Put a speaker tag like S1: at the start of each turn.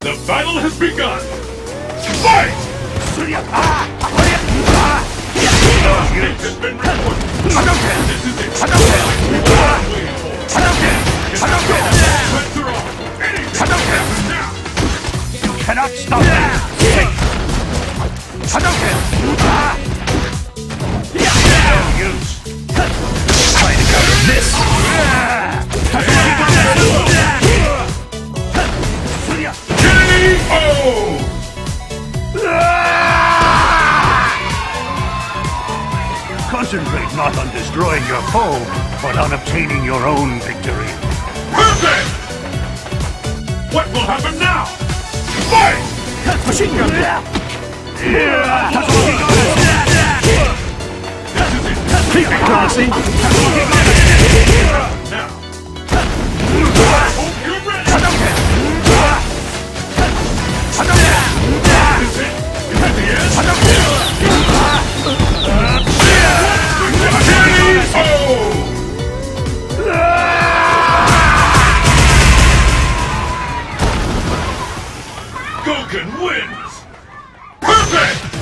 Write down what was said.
S1: The battle has begun! Fight! State has been reported. This is it. We've been waiting for. Let's are on. Anything can happen now.
S2: You cannot stop me! Hadouken! No use! Try to counter this!
S1: K.O.
S2: Concentrate not on destroying your foe, but on obtaining your own victory.
S1: Perfect! What will happen now? Fight!
S2: Machine gun! Keep it, Darcy!
S1: Now! Hope you're ready! This is it! Is it the end? K.O. Goken wins! Perfect!